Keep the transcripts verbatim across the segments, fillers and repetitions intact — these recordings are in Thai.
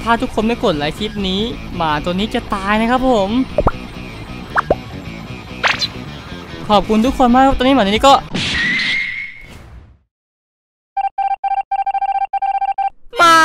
ถ้าทุกคนไม่กดไลค์คลิปนี้หมาตัวนี้จะตายนะครับผมขอบคุณทุกคนมากตอนนี้หมาตัวนี้ก็ไม่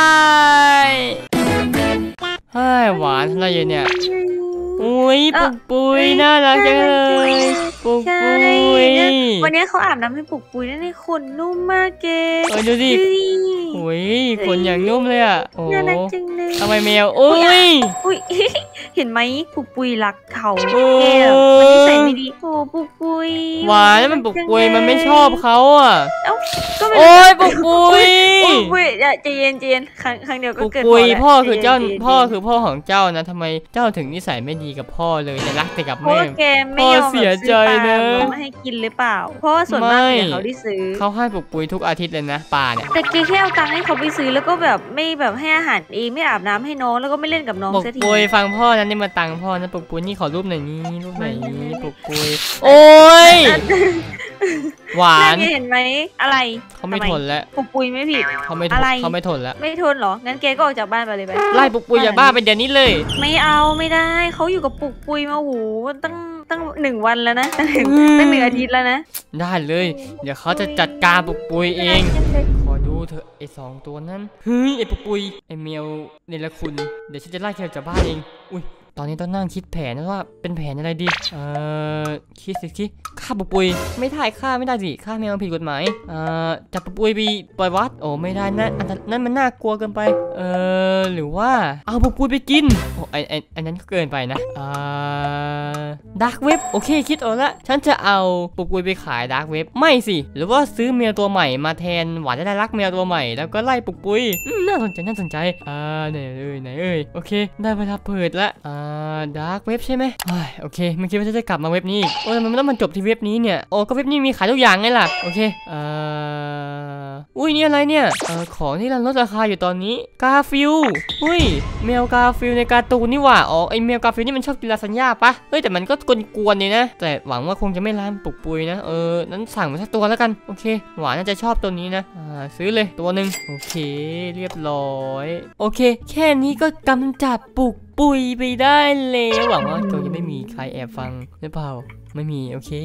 เฮ้ยหวานอะไรเนี่ยอุ้ยปุกปุยน่ารักจังเลยปุกปุยวันนี้เขาอาบน้ำให้ปุกปุยนี่ขนนุ่มมากเกเออดูดิอุ้ยขนอย่างนุ่มเลยอ่ะโอ้น่ารักจังเลยทำไมแมวอุ้ยอุ้ยเห็นไหมปุกปุยรักเขาแก้วมันนิสัยไม่ดีโอ้ปุกปุยหวานแล้วมันปุกปุยมันไม่ชอบเขาอ่ะเอ้าก็โอ้ยปุกปุยปุกปุยใจเย็นใจเย็นครั้งครั้งเดียวก็เกิดปุกปุยพ่อคือเจ้าพ่อคือพ่อของเจ้านะทำไมเจ้าถึงนิสัยไม่ดีกับพ่อเลยจะรักแต่กับแม่พ่อเสียใจนะไม่ให้กินหรือเปล่าเพราะว่าส่วนมากเขาได้ซื้อเขาให้ปุกปุยทุกอาทิตย์เลยนะปลาเนี่ยแต่เกแค่เอาตังค์ให้เขาไปซื้อแล้วก็แบบไม่แบบให้อาหารเองไม่อาบน้ำให้น้องแล้วก็ไม่เล่นกับน้องสักทีปุกปุยฟังพ่อนั้นนี่มาตังพ่อนะปุกปุยนี่ขอรูปหน่อยนี้รูปหน่อยนี้ปุกปุยโอ้ยหวานเห็นไหมอะไรเขาไม่ทนแล้วปุกปุยไม่ผิดเขาไม่อะไรเขาไม่ทนแล้วไม่ทนหรองั้นเกก็ออกจากบ้านไปเลยไปไล่ปุกปุยจากบ้านเป็นเดี๋ยวนี้เลยไม่เอาไม่ได้เขาอยู่กับปุกปุยมาหูตั้งตั้งหนึ่งวันแล้วนะตั้งตั้งหนึ่งอาทิตย์แล้วนะได้เลยเดี๋ยวเขาจะจัดการปุกปุยเองขอดูเถอะไอ้สองตัวนั้นเฮ้ยไอ้ปุกปุยไอ้เมียวเนรคุณเดี๋ยวฉันจะไล่แกจากบ้านเองอุ้ยตอนนี้ต้องนั่งคิดแผนนะว่าเป็นแผนอะไรดีเอ่อคิดสิคิดฆ่าปุกปุยไม่ได้ฆ่าไม่ได้สิฆ่าแมวผิดกฎหมายเอ่อจับปุกปุยไปปล่อยวัดโอ้ไม่ได้นะอันนั้นมันน่ากลัวเกินไปเอ่อหรือว่าเอาปุกปุยไปกินโอ้ไอไออันนั้นก็เกินไปนะเอ่อดาร์กเว็บโอเคคิดออกละฉันจะเอาปุกปุยไปขายดาร์กเว็บไม่สิหรือว่าซื้อแมวตัวใหม่มาแทนหวานจะได้รักแมวตัวใหม่แล้วก็ไล่ปุกปุยน่าสนใจน่าสนใจอ่าไหนเอ้ยไหนเอ้ยโอเคได้เวลาเปิดละอ่าดาร์กเว็บใช่ไหมโอเคไม่คิดว่าจะได้กลับมาเว็บนี้โอ้ยมันต้องมันจบที่เว็บนี้เนี่ยโอ้ก็เว็บนี้มีขายทุกอย่างไงล่ะโอเคเอ่ออุ้ยนี่อะไรเนี่ยเอ่อของที่ลดราคาอยู่ตอนนี้กาฟิลอุ้ยแมวกาฟิลในการ์ตูนนี่หว่าอ๋อไอแมวกาฟิลนี่มันชอบกินลาซานญ่าปะเฮ้ยแต่มันก็กวนๆนี่นะแต่หวังว่าคงจะไม่ร้านปุกปุยนะเออนั้นสั่งมาสักตัวแล้วกันโอเคหวานน่าจะชอบตัวนี้นะอ่าซื้อเลยตัวหนึ่งโอเคเรียบร้อยโอเคแค่นี้ก็กำจัดปุกปุยไปได้เลยหวังว่าคงจะไม่มีใครแอบฟังหรือเปล่าไม่มีโอเค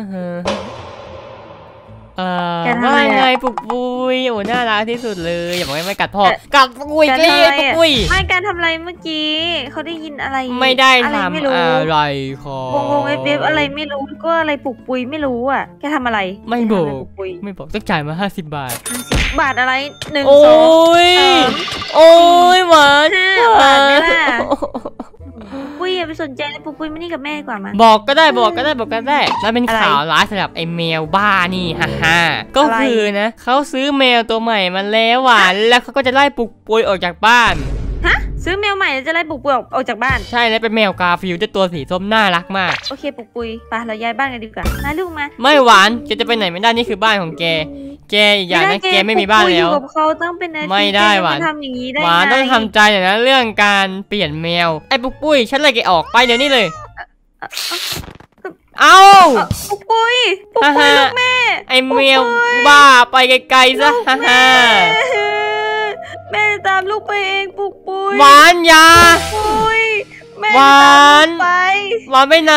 เอ่อว่าไงปุกปุยโอ้น่ารักที่สุดเลยอย่าบอกว่าไม่กัดพ่อกัดปุกปุยเกลียดปุกปุยไม่การทำอะไรเมื่อกี้เขาได้ยินอะไรไม่ได้ทำอะไรขอวงวงเว็บเว็บอะไรไม่รู้ก็อะไรปุกปุยไม่รู้อ่ะแกทำอะไรไม่บอกไม่บอกต้องจ่ายมาห้าสิบบาทบาทอะไรหนึ่งสองโอ้ยหวานห้าบาทนี่แหละปุ้ยอย่าไปสนใจเลยปุ้ยไม่นี่กับแม่กว่ามาบอกก็ได้บอกก็ได้บอกก็ได้แล้วเป็นข่าวร้ายสำหรับไอ้แมวบ้านี่ฮ่าฮ่าก็คือนะเขาซื้อแมวตัวใหม่มาแล้วหวานแล้วเขาก็จะไล่ปุกปุยออกจากบ้านฮะซื้อแมวใหม่แล้วจะไล่ปุกปุยออกจากบ้านใช่แล้วเป็นแมวกาฟิลด์ตัวสีส้มน่ารักมากโอเคปุกปุยไปเราย้ายบ้านกันดีกว่ามาลูกมาไม่หวานแกจะไปไหนไม่ได้นี่คือบ้านของแกแกอย่างนั้นแกไม่มีบ้านแล้วกับเขาต้องเป็นไม่ได้หวานทำอย่างนี้ได้หวานต้องทำใจอย่างนั้นเรื่องการเปลี่ยนแมวไอ้ปุกปุยฉันไล่แกออกไปเดี๋ยวนี้เลยเอาปุกปุยปุกปุยลูกแม่ไอ้แมวบ้าไปไกลๆซะฮ่าฮ่าแม่ตามลูกไปเองปุกปุยหวานยาปุยหวานไปหวานไปไหน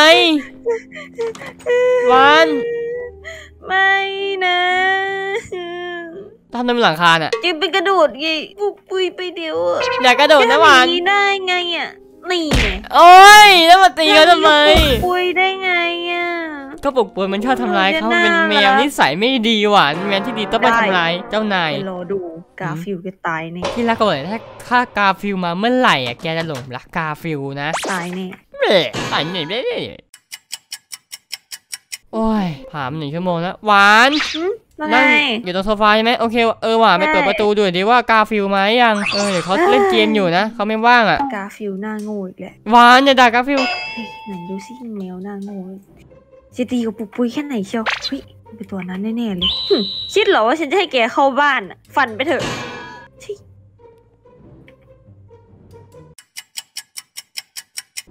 หวานไม่นะทำในหลังคาน่ะจะไปกระโดดไงปุกปุยไปเดี๋ยวอย่ากระโดดนะหวานได้ไงอ่ะนี่โอ้ยแล้วมาตีกันทำไมปุกปุยได้ไงอ่ะก็ปุกปุยมันชอบทำร้ายเขาเป็นแมวนิสัยไม่ดีหวานแมวที่ดีต้องไม่ทำร้ายเจ้านายรอดูกาฟิลก็ตายแน่ที่รักก็บอกถ้าถ้ากาฟิลมาเมื่อไหร่อ่ะแกจะหลงรักกาฟิลนะตายแน่ตายแน่เบ้โอ้ยผ่านหนึ่งชั่วโมงแล้วหวานนั่งอยู่ตรงโซฟาใช่ไหมโอเคเออหวานไปเปิดประตูดูดิว่ากาฟิลมายังเออเดี๋ยวเขาเล่นเกมอยู่นะเขาไม่ว่างอ่ะกาฟิลหน้าโง่อีกแหละหวานอย่าด่ากาฟิลไหนดูสิแมวหน้าโง่จะตีกับปุกปุยแค่ไหนเชียวเฮ้ยเป็นตัวนั้นแน่ๆเลยคิดเหรอว่าฉันจะให้แกเข้าบ้านฝันไปเถอะ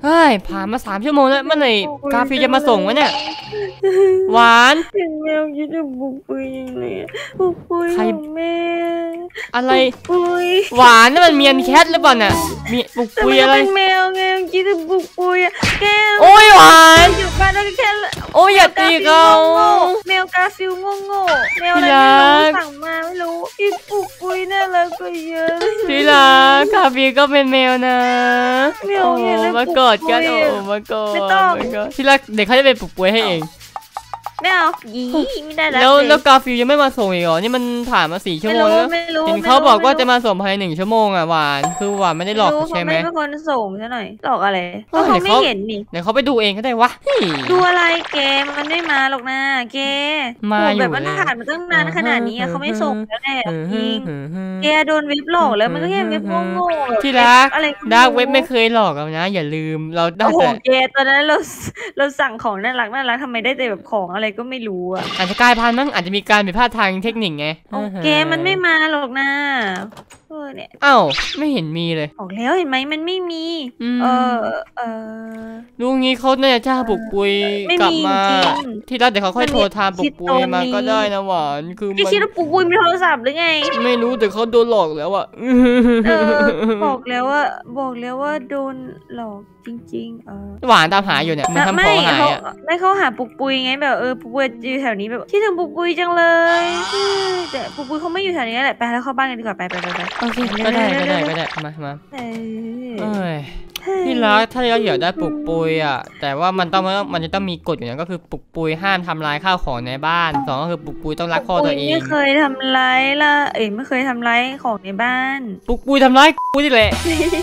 เฮ้ยผ่านมาสามชั่วโมงแล้วเมื่อไหร่กาฟิลจะมาส่งวะเนี่ยหวานถึงแมวคิดถึงปุกปุยยังไงปุกปุยของแม่อะไรปุยหวานนั่นมันเมียนแคทหรือเปล่าเนี่ยมีปุกปุยอะไรเป็นแมวไงคิดถึงปุกปุยอะแกโอ้ยหวานอยู่บ้านแล้วแค่โอ้ยอย่าตีเขาแมวกาฟิลโง่โง่แมวอะไรไม่รู้สั่งมาไม่รู้พี่ปุกปุยน่ารักกว่าเยอะทีละกาฟิลก็เป็นแมวนะแมวเนี่ยมากอดกันโอ้มากอดทีละเด็กเขาจะเป็นปุกปุยให้เองไม่เอายีไม่ได้แล้วแล้วแล้วกาฟิลยังไม่มาส่งอีกเหรอนี่มันผ่านมาสี่ชั่วโมงแล้วเห็นเขาบอกว่าจะมาส่งภายในหนึ่งชั่วโมงอ่ะหวานคือหวานไม่ได้หลอกใช่ไหมไม่เป็นคนส่งซะหน่อยหลอกอะไรเขาไม่เห็นนี่เดี๋ยวเขาไปดูเองก็ได้วะดูอะไรแกมันไม่มาหรอกนะแกมาอยู่แบบมันผ่านมาตั้งนานขนาดนี้เขาไม่ส่งแล้วแหละจริงแกโดนเว็บหลอกแล้วมันก็แค่เว็บโง่ๆที่รักดาร์กเว็บไม่เคยหลอกเรานะอย่าลืมเราได้แต่แกตอนนั้นเราเราสั่งของน่ารักน่ารักทำไมได้แต่แบบของอะไรก็ไม่รู้อะอาจจะกลายพันธุ์มั้งอาจจะมีการผิดพลาดทางเทคนิคไงแกมันไม่มาหรอกนะเออเนี่ยอ้าวไม่เห็นมีเลยออกแล้วเห็นไหมมันไม่มีเออเออลุงนี้เขาน่าจะจ้าปุกปุยกลับมาที่รักเดี๋ยวเขาค่อยโทรทามปุกปุยมาก็ได้นะหวานคือมันคิดว่าปุกปุยมีโทรศัพท์หรือไงไม่รู้แต่เขาโดนหลอกแล้วอะเออบอกแล้วว่าบอกแล้วว่าโดนหลอกจริงๆเออหวานตามหาอยู่เนี่ยมันทำของหายอ่ะไม่เขาหาปุกปุยไงแบบเออปุกปุยอยู่แถวนี้แบบคิดถึงปุกปุยจังเลยแต่ปุกปุยเขาไม่อยู่แถวนี้แหละไปแล้วเข้าบ้านกันดีกว่าไปไปไปไปโอเคก็ได้ก็ได้ก็ได้มามาเอ้ยที่รักถ้าเราอยากได้ปุกปุยอ่ะแต่ว่ามันต้องมันจะต้องมีกฎอยู่นะก็คือปุกปุยห้ามทำลายข้าวของในบ้านสองก็คือปุกปุยต้องรักพ่อตัวเองไม่เคยทำร้ายละเอ้ยไม่เคยทำร้ายของในบ้านปุกปุยทำร้ายกูนี่แหละ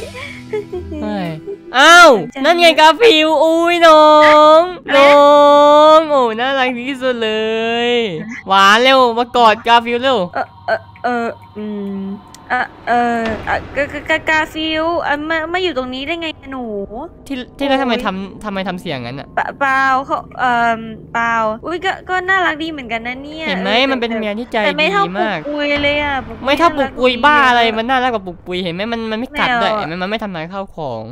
อ้าวนั่นไงกาฟิลอุ้ยน้องน้องโอ้น่ารักที่สุดเลยหวานเร็วมากอดกาฟิลเร็วเออเออเอออืมเออเออกากาฟิลมามาอยู่ตรงนี้ได้ไงหนูที่ที่แล้วทำไมทำทำไมทำเสียงงั้นอ่ะเปล่าเขาเอ่อเปล่าอุ้ยก็ก็น่ารักดีเหมือนกันนะเนี่ยเห็นไหมมันเป็นเมียที่ใจดีมากปุกปุยเลยอ่ะไม่เท่าปุกปุยบ้าอะไรมันน่ารักกว่าปุกปุยเห็นไหมมันมันไม่กัดด้วยเห็นไหมมันไม่ทำลายข้าวของ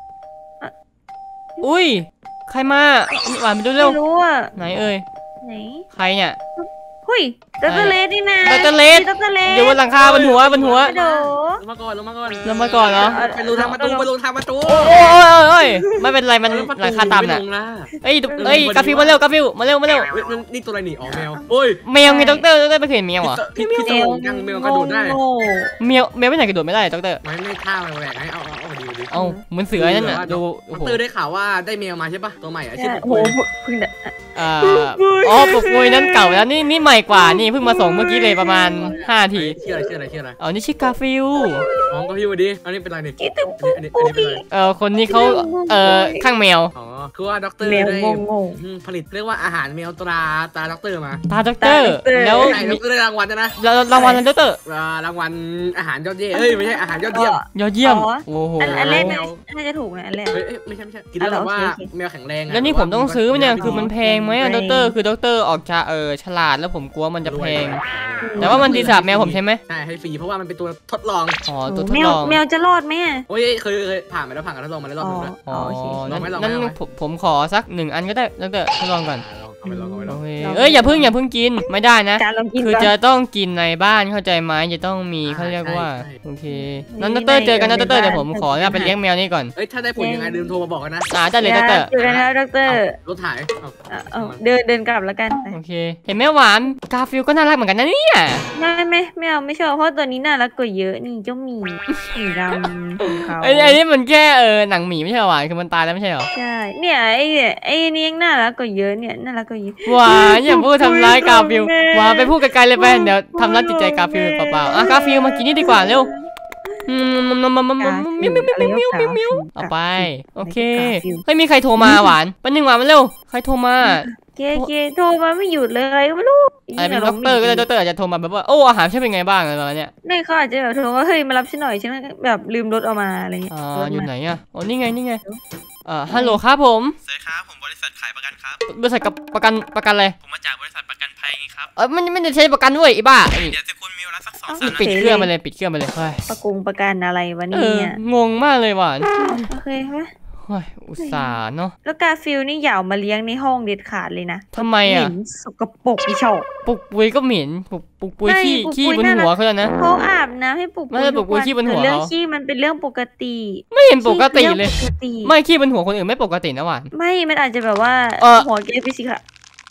อุ้ยใครมาหวานไปดูเร็วไม่รู้อ่ะไหนเอ่ยไหนใครเนี่ยหุ้ยดรเลสนี่นะดรเลสอยู่บนหลังคาบนหัวบนหัวลงมาก่อนลงมาก่อนลงมาก่อนเหรอไปรูทางประตูไปรูทางประตูโอ้ยโอ้ยไม่เป็นไรมันหลังคาต่ำน่ะเอ้ยเอ้ยกาฟิวมาเร็วกาฟิวมาเร็วมาเร็วนี่ตัวอะไรหนีอ๋อแมวโอ้ยแมวไงดรดรไม่เคยเห็นแมวเหรอพี่แมวยังแมวกระโดดได้แมวแมวไม่ไหนกระโดดไม่ได้ดรไม่ไม่ท่าแหวกให้เอาเอาดีดีเอาเหมือนเสือนั่นน่ะดูดรได้ข่าวว่าได้แมวมาใช่ปะตัวใหม่อ่ะชื่อโอ้โหเพิ่งอ่าอ๋อปุกปุยนั่นเก่าแล้วนี่นี่ใหม่กว่านี่เพิ่งมาส่งเมื่อกี้เลยประมาณห้าทีชื่ออะไรชื่ออะไรชื่ออะไรอ๋อนี่ชื่อกาฟิลอ๋อกาฟิลดีอันนี้เป็นอะไรเนี่ยอันนี้อันนี้เป็นอะไรเออคนนี้เขาเออข้างแมวอ๋อคือว่าด็อกเตอร์ได้ผลิตเรียกว่าอาหารแมวตราตราด็อกเตอร์มาตราด็อกเตอร์แล้วด็อกเตอร์ได้รางวัลนะรางวัลด็อกเตอร์รางวัลอาหารยอดเยี่ยมเฮ้ยไม่ใช่อาหารยอดเยี่ยมยอดเยี่ยมโอ้โหอันแรกน่าจะถูกนะอันแรกเฮ้ยไม่ใช่ไม่ใช่กินแล้วว่าแมวแข็งแรงแล้วนี่ผมต้องซื้อเนี่ยคือมันแพงไหมด็อกเตอร์คือด็อกเตอร์ออกจะเออฉลาดแล้วผมกลัวมันจะแพงแต่ว่ามันดีสำหรับแมวผมใช่ไหมใช่ให้ฟรีเพราะว่ามันเป็นตัวทดลองอ๋อตัวทดลองแมวจะรอดไหมโอ้ยเคยเคยผ่านมาแล้วผ่านการทดลองมาแล้วรอบนึงแล้วอ๋อนั้นผมขอสักหนึ่งอันก็ได้ด็อกเตอร์ทดลองก่อนเอ้ยอย่าพึ่งอย่าพึ่งกินไม่ได้นะคือจะต้องกินในบ้านเข้าใจไหมจะต้องมีเขาเรียกว่าโอเคนั้นด็อกเตอร์เจอกันนะด็อกเตอร์เดี๋ยวผมขอไปเลี้ยงแมวนี่ก่อนเอ้ยถ้าได้ผลยังไงลืมโทรมาบอกกันนะอ่าได้เลยด็อกเตอร์เจอกันแล้วด็อกเตอร์รถถ่ายเดินเดินกลับแล้วกันโอเคเห็นแม่หวานกาฟิลก็น่ารักเหมือนกันนะเนี่ยไม่ไม่ไม่เอาไม่ชอบเพราะตัวนี้น่ารักกว่าเยอะนี่เจ้าหมีหมีดำของเขาไอ้ไอ้นี่มันแค่เออหนังหมีไม่ใช่หวานคือมันตายแล้วไม่ใช่หรอใช่เนี่ยไอ้ไอ้นี่ยังน่ารักกว่าเยอะเนี่ยน่ารักกว่าเยอะหวานอย่าพูดทำร้ายกาฟิลหวานไปพูดไกลๆเลยไปเดี๋ยวทำร้ายจิตใจกาฟิลเปล่าๆอ่ะกาฟิลมากินนี่ดีกว่าเร็วมิวมิวมิวมิวมิวมิวเอาไปโอเคเฮ้ยมีใครโทรมาหวานเป็นหนึ่งหวานมาเร็วใครโทรมาเกเกโทรมาไม่หยุดเลยไม่รู้อะไรเป็นด็อกเตอร์ก็ได้ด็อกเตอร์อาจจะโทรมาแบบว่าโอ้อาหารใช่เป็นไงบ้างอะไรประมาณเนี้ยนี่เขาอาจจะแบบโทรว่าเฮ้ยมารับฉันหน่อยฉันแบบลืมรถออกมาอะไรเงี้ยอ่าอยู่ไหนอ่ะอ๋อนี่ไงนี่ไงอ่าฮัลโหลครับผมสวัสดีครับผมบริษัทขายประกันครับบริษัทกับประกันประกันอะไรผมมาจากบริษัทประกันภัยครับเออมันไม่ได้ใช้ประกันด้วยอีบ้าเดี๋ยวจะคุณมีเวลาสักสองสามนาทีปิดเครื่องมาเลยปิดเครื่องมาเลยประกุงประกันอะไรวะเนี่ยงงมากเลยหวานโอเคไหมเฮ้ยอุตส่าห์เนาะแล้วกาฟิลนี่อย่าเอามาเลี้ยงในห้องเด็ดขาดเลยนะทำไมเหอ่ะม็นสกปรกอีชอบปุกปุยก็เหม็นปุกปุกปุยไม่ขี้ปุกขี้ปุยบนน่ารักหัวเขาแล้วนะเขาอาบน้ำให้ปุกไม่ได้ปุกปุยขี้บนหัวเรื่องเขาขี้มันเป็นเรื่องปกติไม่เห็นปกติเลยขี้ป็นรื่องปกติไม่ขี้บนหัวคนอื่นไม่ปกตินะหวานไม่ มันอาจจะแบบว่าเอ่อหัวแกไปสิค่ะ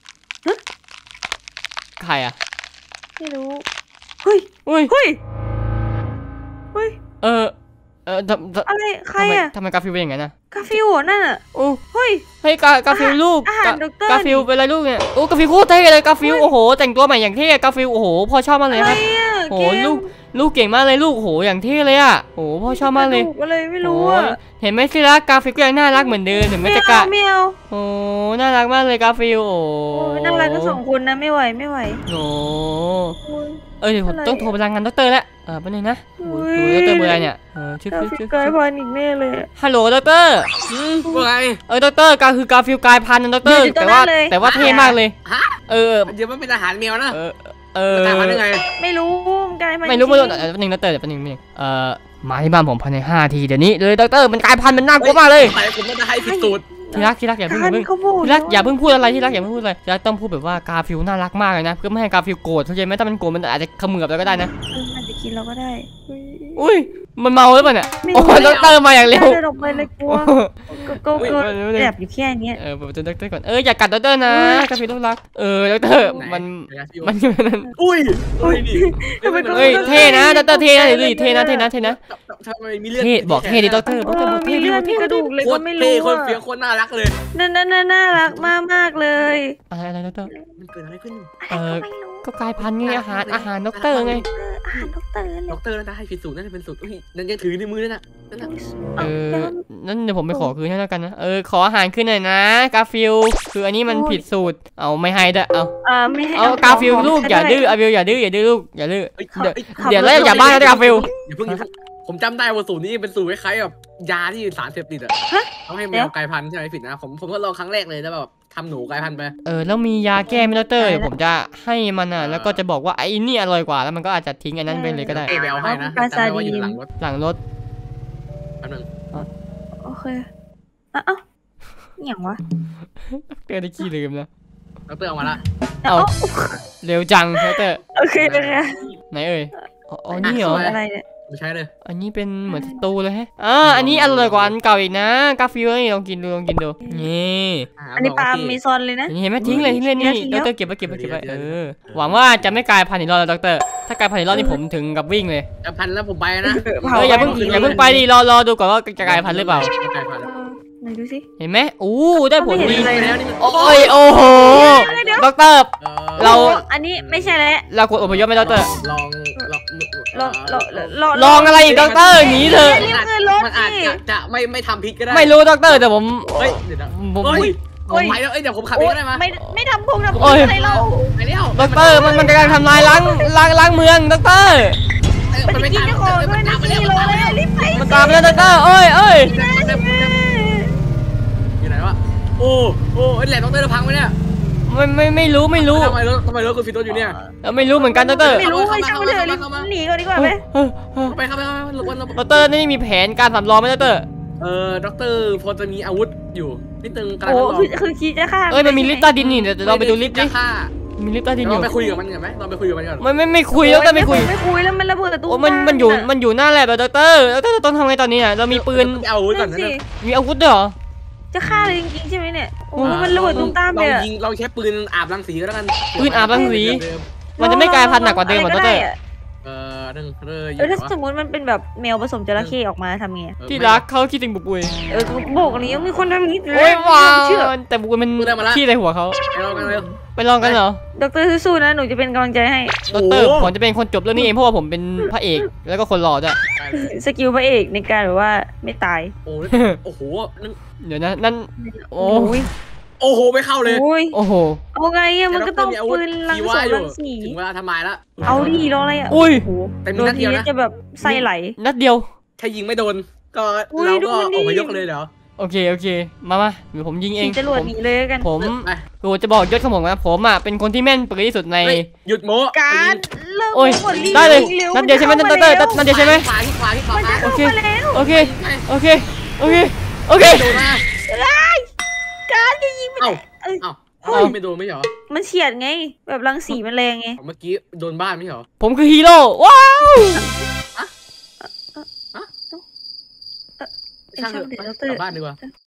ใครอ่ะไม่รู้ เฮ้ยอุ้ยเฮ้ย เฮ้ยเออเออทำทำอะไร ใครทำไมอะทำไมกาฟิลเป็นอย่างนั้นนะกาฟิลเหรอนั่นอะโอ้เฮ้ยเฮ้ยกากาฟิลลูกอาหารกาด็อกเตอร์กาฟิลนี่เป็นอะไรลูกเนี่ยโอ้กาฟิลโคตรเท่เลยกาฟิลโอ้โหแต่งตัวใหม่อย่างเท่กาฟิลโอ้โหพ่อชอบมากเลยอะไรครับอะโอ้เกโหมลูกลูกเก่งมากเลยลูกโอ้โหอย่างเท่เลยอ่ะโอ้โหพ่อชอบมากเลยระดูอะไรไม่รู้โอ้อะเห็นไหมสิละกาฟิลก็ยังน่ารักเหมือนเดิมถึงแม้ไม่จะเอากะไม่เอาโอ้น่ารักมากเลยกาฟิลโอ้โอ้ยน่ารักทั้งสองคนนะไม่ไหวไม่ไหวโอ้โอ้ยเออเดี๋ยวผมอะไรต้องโทรไปรายงานด็อกเตอร์แล้วเออแป๊บนึงนะอุ๊โอ้ยโหด็อกเตอร์เบอร์อะไรเนี่ยเออชื่อกาชื่อฟิลชื่อกลายพันธุ์อีกแน่เลยอะฮัลโหลด็อกเตอร์อืมว่าไงเออด็อกเตอร์กาคือกาฟิลกลายพันธุ์นะด็อกเตอร์อยู่ตรงแต่ว่านั้นเลยแต่ว่าเท่มากเลยฮะเออเดี๋ยวมันเป็นอาหารแมวนะเออเออแต่มันยังไงไม่รู้มันกลายพันธุ์ไม่รู้ไม่รู้จงเดี๋ยวแป๊บนึงด็อกเตอร์เดี๋ยวแป๊บนึงแป๊บนึงเอ่อมาที่บ้านผมภายในห้าทีเดี๋ยวนี้เลยด็อกเตอร์มันกลายพันธุ์มันน่ากลัวมากเลยแต่ผมไม่ได้ให้ผิดสูตรที่รักที่รักอย่าเพิ่งอย่าเพิ่งเขาพูดที่รักอย่าเพิ่งพูดอะไรที่รักอย่าเพิ่งพูดอะไรที่รักต้องพูดแบบว่ากาฟิลน่ารักมากเลยนะเพื่อไม่ให้กาฟิลโกรธเข้าใจไหมถ้ามันโกรธมันอาจจะเขมือบเราก็ได้นะเออมันจะกินเราก็ได้อุ๊ยอุ้ยมันเมาหรือเปล่าเนี่ยไม่โอ้รู้ด็อกเตอร์มาอย่างเร็วเดินออกไปเลยกลัวก็ก็อุ๊ยก็ไม่รู้เลยแอบอยู่แค่เนี้ยเออเปิดประตูด็อกเตอร์ก่อนเอออย่ากัดด็อกเตอร์นะกาฟิลต้องรักเออด็อกเตอร์มันมันมันอุ้ยอุ้ยดิเฮ้ยเท่นะด็อกเตอร์เท่นะเดี๋ยวดูดิเท่นะเท่นะเท่นะทำไมมีเลือดเท่บอกเท่ดิด็อกเตอร์ด็อกเตอร์บอกมีเท่ดิเลือดมีเท่กระดูกเลยโคก็ตรไม่เท่รู้โคตรอะเฟี้ยวโคตรน่ารักเลยนั่นนั่นนั่นน่ารักมากมากๆเลยอะไรอะไรด็อกเตอร์มันเกิดอะไรขึ้นอะไรก็ไม่รู้ก็กลายพันธุ์ไงอาหารอาหารด็อกเตอร์ไงเอออาหารด็อกเตอร์เลยด็อกเตอร์น่าจะให้ผิดสูตรน่าจะเป็นสูตรอุ้ยนั่นยังถือในมือนั่นน่ะนั่นน่ะเออนั่นเดี๋ยวผมไปขอคืนให้แล้วกันนะเออขออาหารขึ้นหน่อยนะกาฟิลคืออันนี้มันผิดสูตรเอาไม่ให้ด้วยเอาเออไม่ให้เอากาฟิลลูกอย่าดื้ออาฟิลอย่าดื้ออย่าดื้อลูกอย่าดื้อเอ้ยเดี๋ยวเอ้ยเดี๋ยวแล้วอย่าบ้านะกาฟิลอย่าเพิ่งอย่าเพิ่งผมจำได้ว่าสูตรนี้เป็นสูตรคล้ายๆแบบยาที่สารเสพติดอะต้องให้แมวกลายพันธุ์ใช่ไหมผิดนะผมผมก็ลองครั้งแรกเลยแล้วแบบทำหนูกลายพันธุ์ไปเออแล้วมียาแก้ไหมด็อกเตอร์เดี๋ยวผมจะให้มันอ่ะแล้วก็จะบอกว่าไอ้นี่อร่อยกว่าแล้วมันก็อาจจะทิ้งอันนั้นไปเลยก็ได้เอแบลให้นะจำได้ว่าอยู่หลังรถหลังรถแป๊บนึงโอเคอ่ะเอ้าอหย่างวะเตอร์ได้ขี้ลืมนะด็อกเตอร์ออกมาละเอาเร็วจังด็อกเตอร์โอเคโอเคไหนเอ่ยอ๋ออ๋อนี่เหรออะไรเนี่ยไม่ใช่เลยอันนี้เป็นเหมือนสตูเลยฮะอ่าอันนี้อร่อยกว่าอันเก่าอีกนะกาฟิลนี่ลองกินดูลองกินดูนี่อันนี้ปลาเมซอนเลยนะนี่เห็นไหมทิ้งเลยทิ้งเลยนี่ทิ้งด็แล้อกวเตอร์เก็บไว้เก็บไว้เก็บไว้เออหวังว่าจะไม่กลายพันธุ์อีกรอบแล้วด็อกเตอร์ถ้ากลายพันธุ์อีกรอบนี่ผมถึงกับวิ่งเลยจะพันแล้วผมไปนะเอออย่าเพิ่งอย่าเพิ่งไปดิรอรอดูก่อนว่าจะกลายพันธุ์หรือเปล่ากลายพันธุ์เออไหนดูสิเห็นไหมอู้ได้ผลไม่ดีเห็นไปเลยแล้วนี่มันโอ้ยโอ้โหด็อกเตอร์ออเราโอ้อันนี้ไม่ใช่แล้วเราควรอพยพไหมด็อกเตอร์ลองลองลองลองลองลองอะไรอีกด็อกเตอร์หนีเถอะรีบขึ้นรถมันอาจสิจะจะไม่ไม่ทำพิษก็ได้ไม่รู้ด็อกเตอร์แต่ผมเฮ้ยเดี๋ยวนะผมเฮ้ยผมไปแล้วเอ้ยเดี๋ยวผมขับเอโอ๊งยได้ไหมไม่ไม่ทำพุงทำโอ้พุงยอะไรเราไปแล้วด็อกเตอร์มันมันกำลังทำลายล้างล้างล้างเมืองด็อกเตอร์มันจะกินเจ้าของด้วยนะสี่โลเลยรีบไปมันตามไปแล้วด็อกเตอร์เอ้ยเอ้ยอยู่ไหนวะโอ้โอ้แหลมด็อกเตอร์พังไหมเนี่ยไม่ไม่ไม่รู้ไม่รู้ทำไมรถทำไมรถคุณฟิโต้อยู่เนี่ยเราไม่รู้เหมือนกันด็อกเตอร์ไม่รู้เลยช่างมันเถอะรีบหนีก่อนดีกว่าไหมเออเออไปครับไปครับหลบวันหลบด็อกเตอร์นี่มีแผนการสำรองไหมด็อกเตอร์เออด็อกเตอร์พอจะมีอาวุธอยู่นิดนึงกำลังโอ้ทดลองคือคือคิดจะฆ่าเอ้ยมันมีลิฟต์ใต้ดินนี่เดี๋ยวเราไปดูลิฟต์ดิจะฆ่ามีลิฟต์ใต้ดินอเรายู่ไปคุยกับมันก่อนไหมเราไปคุยกับมันก่อนไม่ไม่ไม่คุยด็อกเตอร์ไม่คุยไม่คุยแล้วมันระเบิดตู้โอ้มันมันอยู่มันอยู่หน้าแลบด็อกเตอร์ด็อกเตอร์ต้องทำไงตอนนี้อ่ะเรามีปืนเอาอาวุธก่อนนะสิมีอาวุธด้วยเหรอจะฆ่าเลยจริงๆใช่ไหมเนี่ยโอ้มันระเบิดตุ้มตามเลยเรายิงเราใช้ปืนอาบรังสีก็แล้วกันปืนอาบรังสี มันจะไม่กลายพันธุ์หนักกว่าเดิมเหรอด็อกเตอร์เออหนึ่งเลยเออถ้าสมมติมันเป็นแบบแมวผสมจระเข้ออกมาทำไงที่รักเขาคิดถึงบุบบุยเออบอกนี้มีคนทำนี้โอ้ยว้าเชื่อแต่บุบบุยมันขี้ในหัวเขาไปลองกันเลยไปลองกันเหรอดรสู้ๆนะหนูจะเป็นกำลังใจให้ด็อกเตอร์ผมจะเป็นคนจบเรื่องนี้เองเพราะว่าผมเป็นพระเอกแล้วก็คนหล่อด้วยสกิลพระเอกในการแบบว่าไม่ตายโอ้โอ้โหเดี๋ยวนะนั่นโอ้ยโอ้โหไม่เข้าเลยโอ้ยโอ้โหเอาไงอะมันก็ต้องปืนลังสองลังสี่ถึงเวลาทำลายแล้วเอาดิรออะไรอะอุ้ยโอ้โหแต่มีโดนนัดทีเดียวนี้นะจะแบบไส้ไหลนัดเดียวแค่ยิงไม่โดน ก็อุ้ยเราดูก็มันดิออกมายกเลยเหรอโอเคโอเคมามาเดี๋ยวผมยิงเองขี่จรวดผมหนีเลยกันผมไปกูจะบอกยศของผมนะผมอ่ะเป็นคนที่แม่นปืนที่สุดในเฮ้ยหยุดโม้การเริ่มโอ้ยหมดรีบได้เลยร็วนัดเดียวใช่ไหมนัดเดียวนัดเดียวใช่ไหมขวาที่ขวาที่ขวามันจะโอเข้าเคมาแล้วโอเคโอเคโอเคโอเคโอเคโดนนะการจะยิงไปไหนเอ้าเอ้ยเอ้าเอ้าเอ้าไม่โดนไม่เหรอมันเฉียดไง แบบรังสีมันแรงไงเมื่อกี้โดนบ้านไม่เหรอผมคือฮีโร่ว้าวไอ้ช่างช่างเถเดี๋ยวอะดอกเตอกลัร์บบ้านดีกว่า